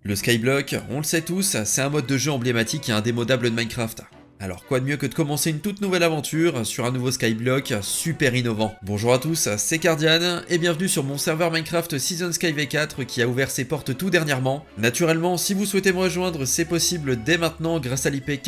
Le Skyblock, on le sait tous, c'est un mode de jeu emblématique et indémodable de Minecraft. Alors quoi de mieux que de commencer une toute nouvelle aventure sur un nouveau Skyblock super innovant. Bonjour à tous, c'est Cardian et bienvenue sur mon serveur Minecraft Season Sky V4 qui a ouvert ses portes tout dernièrement. Naturellement, si vous souhaitez me rejoindre, c'est possible dès maintenant grâce à l'IP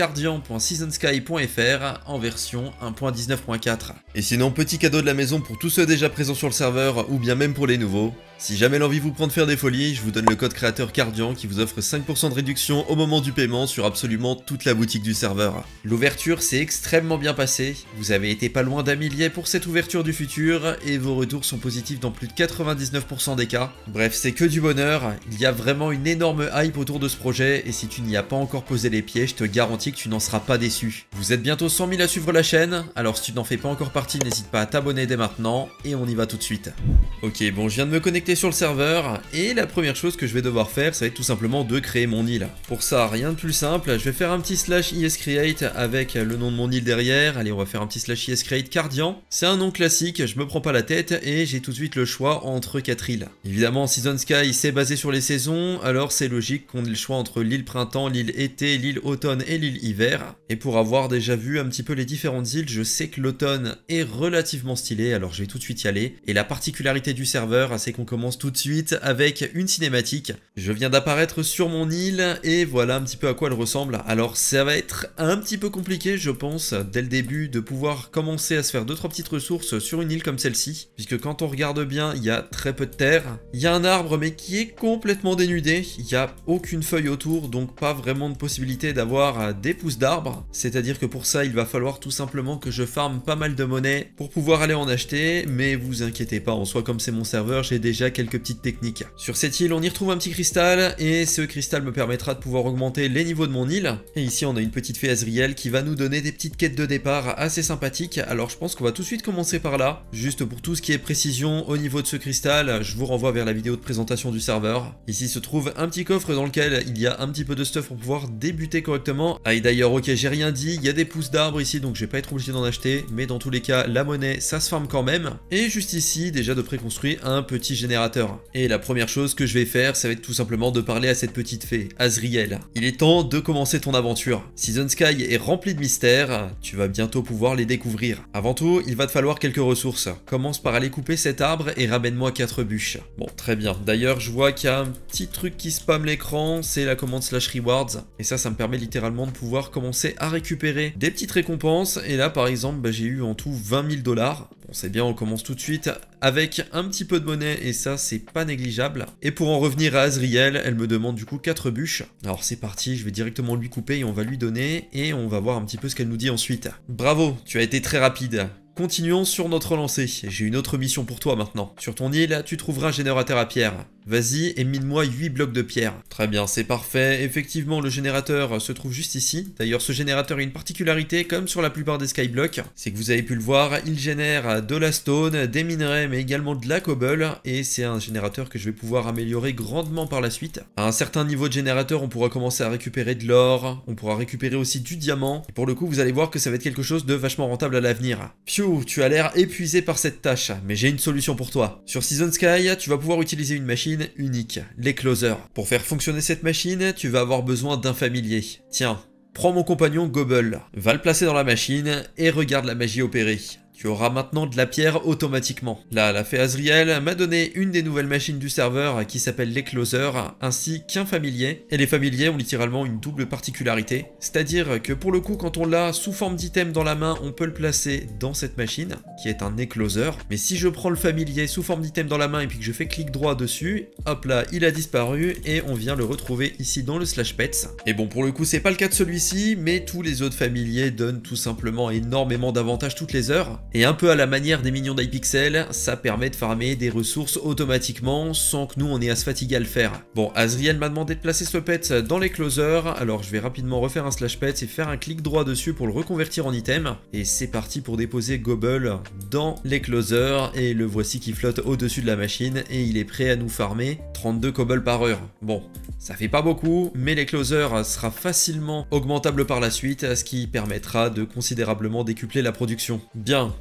cardian.seasonsky.fr en version 1.19.4. Et sinon, petit cadeau de la maison pour tous ceux déjà présents sur le serveur ou bien même pour les nouveaux. Si jamais l'envie vous prend de faire des folies, je vous donne le code créateur Cardian qui vous offre 5% de réduction au moment du paiement sur absolument toute la boutique du serveur. L'ouverture s'est extrêmement bien passée, vous avez été pas loin d'un millier pour cette ouverture du futur et vos retours sont positifs dans plus de 99% des cas. Bref, c'est que du bonheur, il y a vraiment une énorme hype autour de ce projet et si tu n'y as pas encore posé les pieds, je te garantis que tu n'en seras pas déçu. Vous êtes bientôt 100 000 à suivre la chaîne, alors si tu n'en fais pas encore partie, n'hésite pas à t'abonner dès maintenant et on y va tout de suite. Ok, bon, je viens de me connecter sur le serveur et la première chose que je vais devoir faire, ça va être tout simplement de créer mon île. Pour ça, rien de plus simple, je vais faire un petit /iscreate avec le nom de mon île derrière. Allez, on va faire un petit /iscreate Cardian. C'est un nom classique, je me prends pas la tête et j'ai tout de suite le choix entre 4 îles. Évidemment, Season Sky c'est basé sur les saisons, alors c'est logique qu'on ait le choix entre l'île printemps, l'île été, l'île automne et l'île hiver. Et pour avoir déjà vu un petit peu les différentes îles, je sais que l'automne est relativement stylé, alors je vais tout de suite y aller. Et la particularité du serveur, c'est qu'on commence tout de suite avec une cinématique. Je viens d'apparaître sur mon île et voilà un petit peu à quoi elle ressemble. Alors ça va être un petit peu compliqué je pense dès le début de pouvoir commencer à se faire 2-3 petites ressources sur une île comme celle-ci, puisque quand on regarde bien il y a très peu de terre, il y a un arbre mais qui est complètement dénudé, il n'y a aucune feuille autour donc pas vraiment de possibilité d'avoir des pousses d'arbres, c'est à dire que pour ça il va falloir tout simplement que je farme pas mal de monnaie pour pouvoir aller en acheter, mais vous inquiétez pas, en soi comme c'est mon serveur j'ai déjà quelques petites techniques. Sur cette île on y retrouve un petit cristal et ce cristal me permettra de pouvoir augmenter les niveaux de mon île, et ici on a une petite fée Azriel qui va nous donner des petites quêtes de départ assez sympathiques. Alors je pense qu'on va tout de suite commencer par là. Juste pour tout ce qui est précision au niveau de ce cristal, je vous renvoie vers la vidéo de présentation du serveur. Ici se trouve un petit coffre dans lequel il y a un petit peu de stuff pour pouvoir débuter correctement. Ah et d'ailleurs ok, j'ai rien dit, il y a des pousses d'arbres ici donc je vais pas être obligé d'en acheter, mais dans tous les cas la monnaie ça se farme quand même. Et juste ici déjà de préconstruit un petit générateur. Et la première chose que je vais faire, ça va être tout simplement de parler à cette petite fée, Azriel. Il est temps de commencer ton aventure. Season Sky est rempli de mystères, tu vas bientôt pouvoir les découvrir. Avant tout, il va te falloir quelques ressources. Commence par aller couper cet arbre et ramène-moi 4 bûches. Bon, très bien. D'ailleurs, je vois qu'il y a un petit truc qui spamme l'écran, c'est la commande /rewards. Et ça me permet littéralement de pouvoir commencer à récupérer des petites récompenses. Et là, par exemple, j'ai eu en tout 20 000 $. Bon, c'est bien, on commence tout de suite avec un petit peu de monnaie et ça, c'est pas négligeable. Et pour en revenir à Azriel, elle me demande du coup 4 bûches. Alors c'est parti, je vais directement lui couper et on va lui donner et on va voir un petit peu ce qu'elle nous dit ensuite. Bravo, tu as été très rapide. Continuons sur notre lancée. J'ai une autre mission pour toi maintenant. Sur ton île, tu trouveras un générateur à pierre. Vas-y et mine-moi 8 blocs de pierre. Très bien, c'est parfait. Effectivement, le générateur se trouve juste ici. D'ailleurs, ce générateur a une particularité, comme sur la plupart des Skyblocks. C'est que vous avez pu le voir, il génère de la stone, des minerais, mais également de la cobble. Et c'est un générateur que je vais pouvoir améliorer grandement par la suite. À un certain niveau de générateur, on pourra commencer à récupérer de l'or. On pourra récupérer aussi du diamant. Et pour le coup, vous allez voir que ça va être quelque chose de vachement rentable à l'avenir. Pfiou, tu as l'air épuisé par cette tâche, mais j'ai une solution pour toi. Sur Season Sky, tu vas pouvoir utiliser une machine unique, l'Ecloser. Pour faire fonctionner cette machine, tu vas avoir besoin d'un familier. Tiens, prends mon compagnon Gobble, va le placer dans la machine et regarde la magie opérer. Tu auras maintenant de la pierre automatiquement. Là, la fée Azriel m'a donné une des nouvelles machines du serveur qui s'appelle l'Ecloser, ainsi qu'un familier. Et les familiers ont littéralement une double particularité. C'est-à-dire que pour le coup, quand on l'a sous forme d'item dans la main, on peut le placer dans cette machine, qui est un Ecloser. Mais si je prends le familier sous forme d'item dans la main et puis que je fais clic droit dessus, hop là, il a disparu et on vient le retrouver ici dans le /pets. Et bon, pour le coup, c'est pas le cas de celui-ci, mais tous les autres familiers donnent tout simplement énormément d'avantages toutes les heures. Et un peu à la manière des minions d'iPixel, ça permet de farmer des ressources automatiquement sans que nous on ait à se fatiguer à le faire. Bon, Azriel m'a demandé de placer ce pet dans l'Ecloser, alors je vais rapidement refaire un /pets et faire un clic droit dessus pour le reconvertir en item. Et c'est parti pour déposer Gobble dans l'Ecloser et le voici qui flotte au-dessus de la machine et il est prêt à nous farmer 32 cobble par heure. Bon, ça fait pas beaucoup, mais l'Ecloser sera facilement augmentable par la suite, ce qui permettra de considérablement décupler la production. Bien.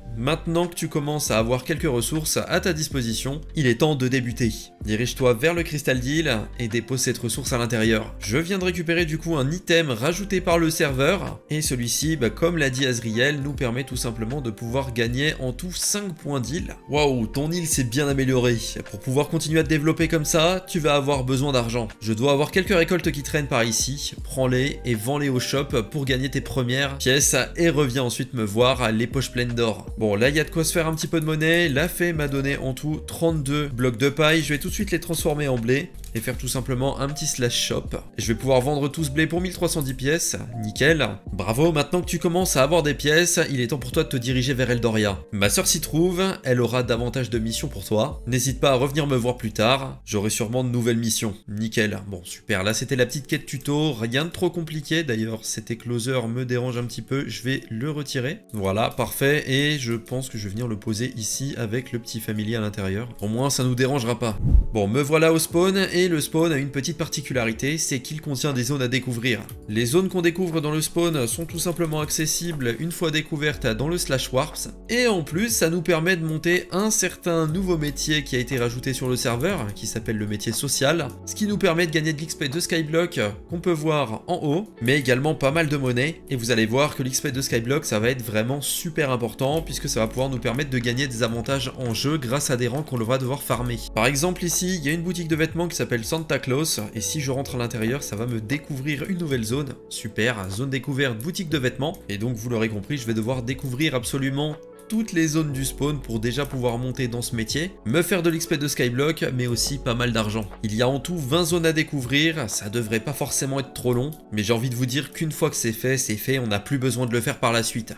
Maintenant que tu commences à avoir quelques ressources à ta disposition, il est temps de débuter. Dirige-toi vers le Crystal Deal et dépose cette ressource à l'intérieur. Je viens de récupérer du coup un item rajouté par le serveur, et celui-ci, comme l'a dit Azriel, nous permet tout simplement de pouvoir gagner en tout 5 points d'île. Waouh, ton île s'est bien améliorée. Pour pouvoir continuer à te développer comme ça, tu vas avoir besoin d'argent. Je dois avoir quelques récoltes qui traînent par ici, prends-les et vends-les au shop pour gagner tes premières pièces et reviens ensuite me voir les poches pleines d'or. Bon, là il y a de quoi se faire un petit peu de monnaie. La fée m'a donné en tout 32 blocs de paille. Je vais tout de suite les transformer en blé et faire tout simplement un petit slash shop. Je vais pouvoir vendre tout ce blé pour 1310 pièces, nickel. Bravo, maintenant que tu commences à avoir des pièces, il est temps pour toi de te diriger vers Eldoria. Ma sœur s'y trouve, elle aura davantage de missions pour toi. N'hésite pas à revenir me voir plus tard, j'aurai sûrement de nouvelles missions. Nickel, bon super, là c'était la petite quête tuto, rien de trop compliqué. D'ailleurs cet écloseur me dérange un petit peu, je vais le retirer. Voilà, parfait, et je pense que je vais venir le poser ici avec le petit familier à l'intérieur. Au moins ça nous dérangera pas. Bon, me voilà au spawn, et le spawn a une petite particularité, c'est qu'il contient des zones à découvrir. Les zones qu'on découvre dans le spawn sont tout simplement accessibles une fois découvertes dans le slash warps, et en plus ça nous permet de monter un certain nouveau métier qui a été rajouté sur le serveur, qui s'appelle le métier social, ce qui nous permet de gagner de l'XP de Skyblock qu'on peut voir en haut, mais également pas mal de monnaie, et vous allez voir que l'XP de Skyblock ça va être vraiment super important, puisque ça va pouvoir nous permettre de gagner des avantages en jeu grâce à des rangs qu'on va devoir farmer. Par exemple ici, il y a une boutique de vêtements qui s'appelle Santa Claus, et si je rentre à l'intérieur, ça va me découvrir une nouvelle zone. Super, zone découverte, boutique de vêtements, et donc vous l'aurez compris, je vais devoir découvrir absolument toutes les zones du spawn pour déjà pouvoir monter dans ce métier, me faire de l'XP de Skyblock, mais aussi pas mal d'argent. Il y a en tout 20 zones à découvrir, ça devrait pas forcément être trop long, mais j'ai envie de vous dire qu'une fois que c'est fait, on n'a plus besoin de le faire par la suite.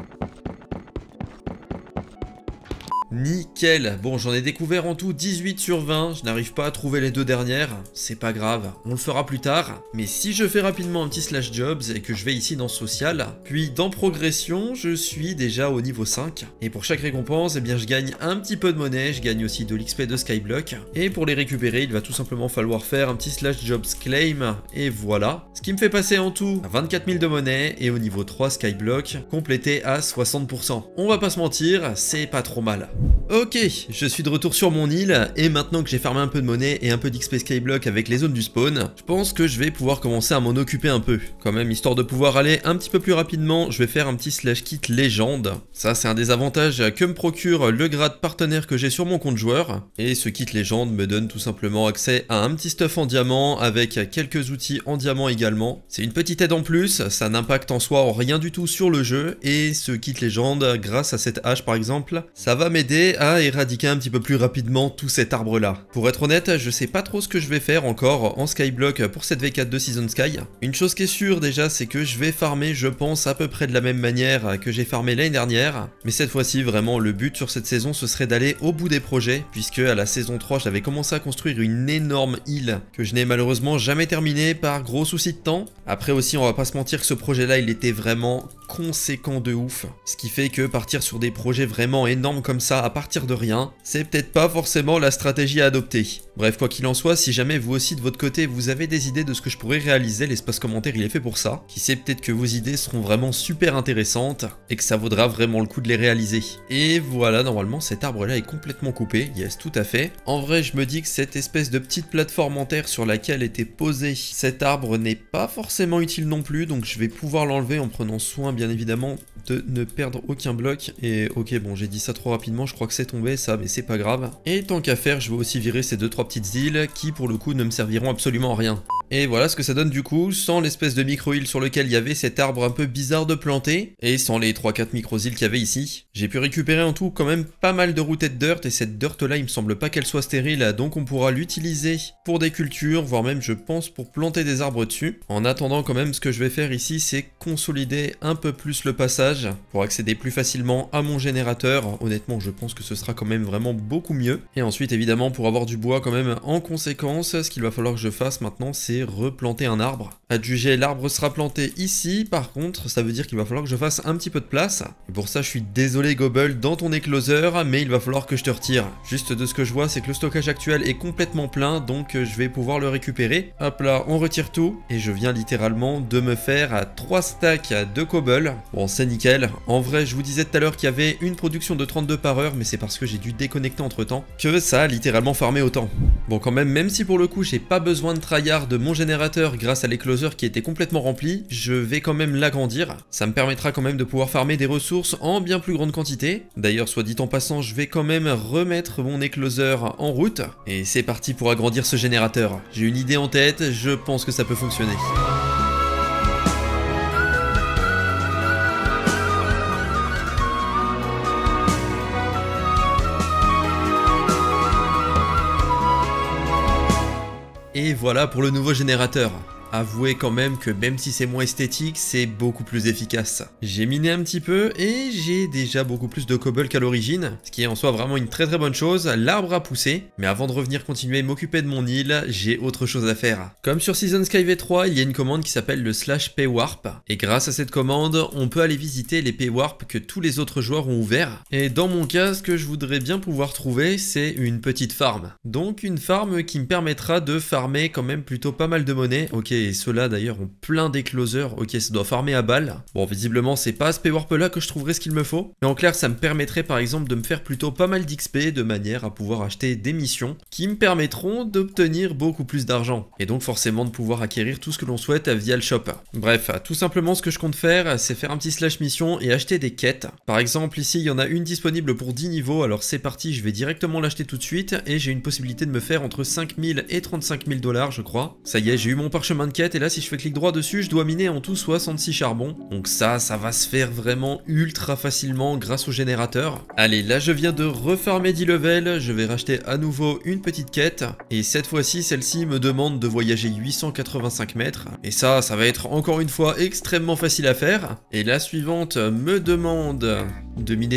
Nickel. Bon, j'en ai découvert en tout 18 sur 20, je n'arrive pas à trouver les deux dernières, c'est pas grave, on le fera plus tard. Mais si je fais rapidement un petit slash jobs et que je vais ici dans social, puis dans progression, je suis déjà au niveau 5. Et pour chaque récompense, eh bien je gagne un petit peu de monnaie, je gagne aussi de l'XP de Skyblock. Et pour les récupérer, il va tout simplement falloir faire un petit slash jobs claim, et voilà. Ce qui me fait passer en tout à 24 000 de monnaie, et au niveau 3 Skyblock, complété à 60%. On va pas se mentir, c'est pas trop mal. Ok, je suis de retour sur mon île, et maintenant que j'ai farmé un peu de monnaie et un peu d'XP Skyblock avec les zones du spawn, je pense que je vais pouvoir commencer à m'en occuper un peu. Quand même, histoire de pouvoir aller un petit peu plus rapidement, je vais faire un petit slash kit légende. Ça, c'est un des avantages que me procure le grade partenaire que j'ai sur mon compte joueur. Et ce kit légende me donne tout simplement accès à un petit stuff en diamant, avec quelques outils en diamant également. C'est une petite aide en plus, ça n'impacte en soi rien du tout sur le jeu, et ce kit légende, grâce à cette hache par exemple, ça va m'aider à éradiquer un petit peu plus rapidement tout cet arbre là. Pour être honnête, je sais pas trop ce que je vais faire encore en Skyblock pour cette V4 de Season Sky. Une chose qui est sûre déjà, c'est que je vais farmer, je pense, à peu près de la même manière que j'ai farmé l'année dernière, mais cette fois-ci vraiment le but sur cette saison ce serait d'aller au bout des projets, puisque à la saison 3 j'avais commencé à construire une énorme île que je n'ai malheureusement jamais terminée par gros soucis de temps. Après aussi, on va pas se mentir que ce projet là il était vraiment conséquent de ouf, ce qui fait que partir sur des projets vraiment énormes comme ça à partir de rien, c'est peut-être pas forcément la stratégie à adopter. Bref, quoi qu'il en soit, si jamais vous aussi de votre côté vous avez des idées de ce que je pourrais réaliser, l'espace commentaire il est fait pour ça. Qui sait, peut-être que vos idées seront vraiment super intéressantes et que ça vaudra vraiment le coup de les réaliser. Et voilà, normalement cet arbre là est complètement coupé, yes, tout à fait. En vrai, je me dis que cette espèce de petite plateforme en terre sur laquelle était posé cet arbre n'est pas forcément utile non plus, donc je vais pouvoir l'enlever en prenant soin bien évidemment de ne perdre aucun bloc. Et ok, bon, j'ai dit ça trop rapidement, je crois que c'est tombé ça, mais c'est pas grave. Et tant qu'à faire, je vais aussi virer ces 2-3 petites îles qui pour le coup ne me serviront absolument à rien. Et voilà ce que ça donne du coup, sans l'espèce de micro-île sur lequel il y avait cet arbre un peu bizarre de planter, et sans les 3-4 micro-îles qu'il y avait ici. J'ai pu récupérer en tout quand même pas mal de routés de dirt, et cette dirt là il me semble pas qu'elle soit stérile, donc on pourra l'utiliser pour des cultures, voire même je pense pour planter des arbres dessus. En attendant quand même, ce que je vais faire ici c'est consolider un peu plus le passage, pour accéder plus facilement à mon générateur. Honnêtement je pense que ce sera quand même vraiment beaucoup mieux. Et ensuite évidemment pour avoir du bois quand même en conséquence, ce qu'il va falloir que je fasse maintenant c'est replanter un arbre. Adjugé, l'arbre sera planté ici. Par contre, ça veut dire qu'il va falloir que je fasse un petit peu de place. Et pour ça, je suis désolé Gobble, dans ton écloseur, mais il va falloir que je te retire. Juste de ce que je vois, c'est que le stockage actuel est complètement plein, donc je vais pouvoir le récupérer. Hop là, on retire tout. Et je viens littéralement de me faire 3 stacks de cobble. Bon, c'est nickel. En vrai, je vous disais tout à l'heure qu'il y avait une production de 32 par heure, mais c'est parce que j'ai dû déconnecter entre temps que ça a littéralement farmé autant. Bon, quand même si pour le coup, j'ai pas besoin de tryhard de mon générateur grâce à l'écloseur qui était complètement rempli, je vais quand même l'agrandir. Ça me permettra quand même de pouvoir farmer des ressources en bien plus grande quantité. D'ailleurs, soit dit en passant, je vais quand même remettre mon écloseur en route. Et c'est parti pour agrandir ce générateur. J'ai une idée en tête, je pense que ça peut fonctionner. Et voilà pour le nouveau générateur. Avouez quand même que même si c'est moins esthétique, c'est beaucoup plus efficace. J'ai miné un petit peu et j'ai déjà beaucoup plus de cobble qu'à l'origine, ce qui est en soi vraiment une très bonne chose. L'arbre a poussé, mais avant de revenir continuer à m'occuper de mon île, j'ai autre chose à faire. Comme sur Season Sky V3, il y a une commande qui s'appelle le /pwarp, et grâce à cette commande, on peut aller visiter les pwarp que tous les autres joueurs ont ouverts. Et dans mon cas, ce que je voudrais bien pouvoir trouver, c'est une petite farm. Donc une farm qui me permettra de farmer quand même plutôt pas mal de monnaie. Ok, et ceux-là d'ailleurs ont plein d'écloseurs, ok ça doit farmer à balles. Bon visiblement c'est pas à ce paywarp là que je trouverai ce qu'il me faut, mais en clair ça me permettrait par exemple de me faire plutôt pas mal d'XP de manière à pouvoir acheter des missions qui me permettront d'obtenir beaucoup plus d'argent, et donc forcément de pouvoir acquérir tout ce que l'on souhaite via le shop. Bref, tout simplement ce que je compte faire c'est faire un petit slash mission et acheter des quêtes. Par exemple ici il y en a une disponible pour 10 niveaux, alors c'est parti, je vais directement l'acheter tout de suite et j'ai une possibilité de me faire entre 5000 et 35 000 $ je crois. Ça y est, j'ai eu mon parchemin de quête et là si je fais clic droit dessus je dois miner en tout 66 charbons, donc ça va se faire vraiment ultra facilement grâce au générateur. Allez, là je viens de refarmer 10 levels, je vais racheter à nouveau une petite quête et cette fois-ci celle-ci me demande de voyager 885 mètres et ça va être encore une fois extrêmement facile à faire. Et la suivante me demande de miner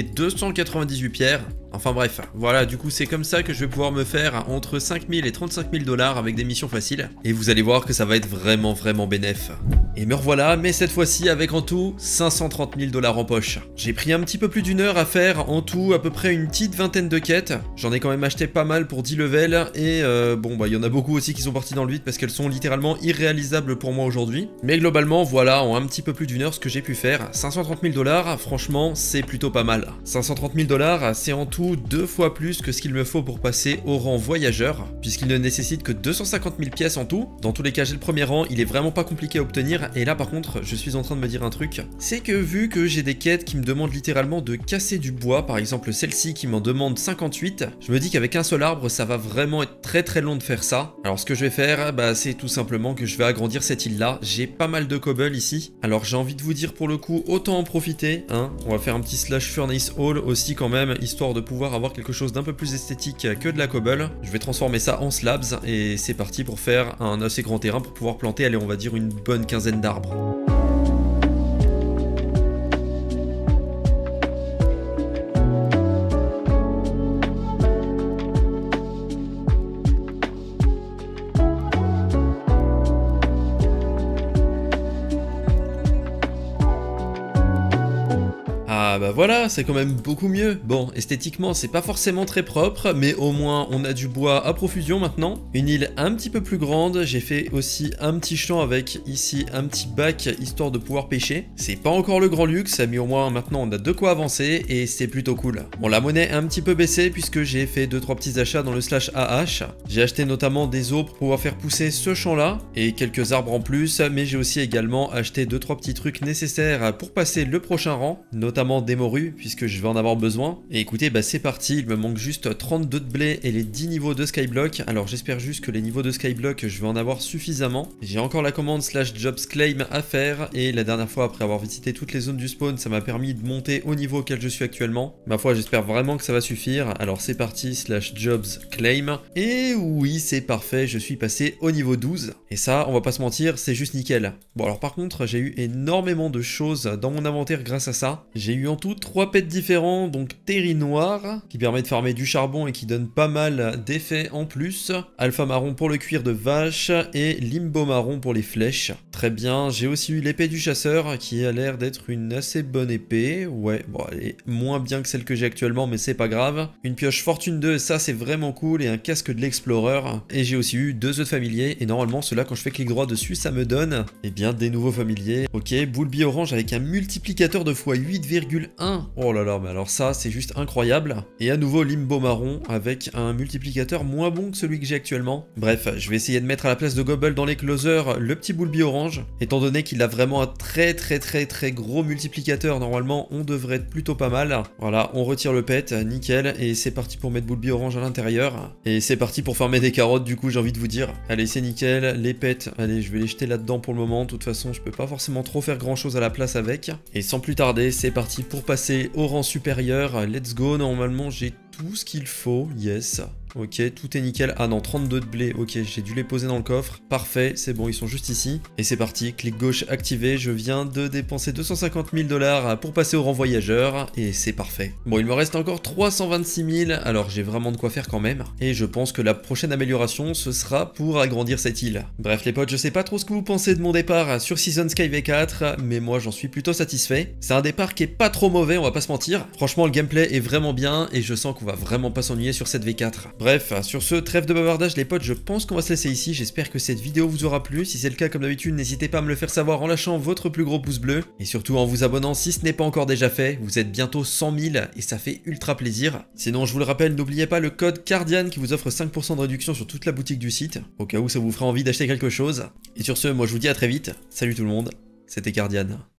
298 pierres. Enfin bref, voilà, du coup c'est comme ça que je vais pouvoir me faire entre 5000 et 35 000 $ avec des missions faciles. Et vous allez voir que ça va être vraiment bénéf. Et me revoilà, mais cette fois-ci avec en tout 530 000 $ en poche. J'ai pris un petit peu plus d'une heure à faire en tout à peu près une petite vingtaine de quêtes. J'en ai quand même acheté pas mal pour 10 levels et bon bah il y en a beaucoup aussi qui sont partis dans le vide parce qu'elles sont littéralement irréalisables pour moi aujourd'hui. Mais globalement voilà, en un petit peu plus d'une heure ce que j'ai pu faire. 530 000 $, franchement c'est plutôt pas mal. 530 000 $, c'est en tout 2 fois plus que ce qu'il me faut pour passer au rang voyageur, puisqu'il ne nécessite que 250 000 pièces en tout. Dans tous les cas j'ai le premier rang, il est vraiment pas compliqué à obtenir, et là par contre je suis en train de me dire un truc, c'est que vu que j'ai des quêtes qui me demandent littéralement de casser du bois, par exemple celle-ci qui m'en demande 58, je me dis qu'avec un seul arbre ça va vraiment être très long de faire ça. Alors ce que je vais faire, bah c'est tout simplement que je vais agrandir cette île là, j'ai pas mal de cobble ici, alors j'ai envie de vous dire pour le coup autant en profiter, hein. On va faire un petit slash furnace hall aussi quand même, histoire de pouvoir avoir quelque chose d'un peu plus esthétique que de la cobble. Je vais transformer ça en slabs et c'est parti pour faire un assez grand terrain pour pouvoir planter, allez on va dire une bonne quinzaine d'arbres. Ah bah voilà, c'est quand même beaucoup mieux. Bon, esthétiquement, c'est pas forcément très propre, mais au moins, on a du bois à profusion maintenant. Une île un petit peu plus grande, j'ai fait aussi un petit champ avec ici un petit bac, histoire de pouvoir pêcher. C'est pas encore le grand luxe, mais au moins, maintenant, on a de quoi avancer, et c'est plutôt cool. Bon, la monnaie a un petit peu baissé, puisque j'ai fait 2-3 petits achats dans le slash AH. J'ai acheté notamment des os pour pouvoir faire pousser ce champ-là, et quelques arbres en plus, mais j'ai aussi également acheté 2-3 petits trucs nécessaires pour passer le prochain rang, notamment des morues puisque je vais en avoir besoin. Et écoutez, bah c'est parti, il me manque juste 32 de blé et les 10 niveaux de skyblock. Alors j'espère juste que les niveaux de skyblock je vais en avoir suffisamment. J'ai encore la commande slash jobs claim à faire et la dernière fois après avoir visité toutes les zones du spawn ça m'a permis de monter au niveau auquel je suis actuellement. Ma foi j'espère vraiment que ça va suffire. Alors c'est parti slash jobs claim et oui c'est parfait, je suis passé au niveau 12 et ça on va pas se mentir c'est juste nickel. Bon alors par contre j'ai eu énormément de choses dans mon inventaire grâce à ça. J'ai eu en tout tout 3 pets différents, donc Terry Noir, qui permet de farmer du charbon et qui donne pas mal d'effets en plus, Alpha Marron pour le cuir de vache, et Limbo Marron pour les flèches. Très bien, j'ai aussi eu l'épée du chasseur, qui a l'air d'être une assez bonne épée, ouais, bon elle est moins bien que celle que j'ai actuellement, mais c'est pas grave. Une pioche Fortune 2, ça c'est vraiment cool, et un casque de l'Explorer, et j'ai aussi eu 2 œufs de familier, et normalement ceux-là quand je fais clic droit dessus, ça me donne, eh bien des nouveaux familiers. Ok, Bulbi Orange avec un multiplicateur de x8,1. Oh là là, mais alors ça, c'est juste incroyable. Et à nouveau Limbo Marron avec un multiplicateur moins bon que celui que j'ai actuellement. Bref, je vais essayer de mettre à la place de Gobble dans les closers le petit Bulbi Orange. Étant donné qu'il a vraiment un très gros multiplicateur, normalement, on devrait être plutôt pas mal. Voilà, on retire le pet, nickel. Et c'est parti pour mettre Bulbi Orange à l'intérieur. Et c'est parti pour farmer des carottes, du coup, j'ai envie de vous dire. Allez, c'est nickel. Les pets, allez, je vais les jeter là-dedans pour le moment. De toute façon, je peux pas forcément trop faire grand-chose à la place avec. Et sans plus tarder, c'est parti pour passer au rang supérieur. Let's go, normalement, j'ai tout ce qu'il faut, yes. Ok, tout est nickel. Ah non, 32 de blé. Ok, j'ai dû les poser dans le coffre. Parfait, c'est bon, ils sont juste ici. Et c'est parti, clic gauche activé. Je viens de dépenser 250 000 $ pour passer au rang voyageur. Et c'est parfait. Bon, il me reste encore 326 000. Alors, j'ai vraiment de quoi faire quand même. Et je pense que la prochaine amélioration, ce sera pour agrandir cette île. Bref, les potes, je sais pas trop ce que vous pensez de mon départ sur Season Sky V4. Mais moi, j'en suis plutôt satisfait. C'est un départ qui est pas trop mauvais, on va pas se mentir. Franchement, le gameplay est vraiment bien. Et je sens qu'on va vraiment pas s'ennuyer sur cette V4. Bref, sur ce, trêve de bavardage les potes, je pense qu'on va se laisser ici, j'espère que cette vidéo vous aura plu, si c'est le cas comme d'habitude, n'hésitez pas à me le faire savoir en lâchant votre plus gros pouce bleu, et surtout en vous abonnant si ce n'est pas encore déjà fait, vous êtes bientôt 100 000, et ça fait ultra plaisir. Sinon, je vous le rappelle, n'oubliez pas le code Cardian qui vous offre 5% de réduction sur toute la boutique du site, au cas où ça vous fera envie d'acheter quelque chose. Et sur ce, moi je vous dis à très vite, salut tout le monde, c'était Cardian.